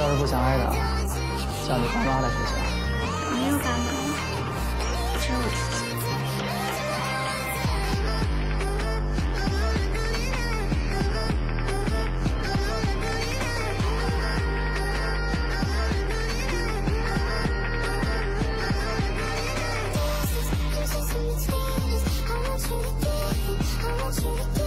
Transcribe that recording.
是不想挨打，叫你爸妈来学校。 没有爸妈，只有我自己。 I want you to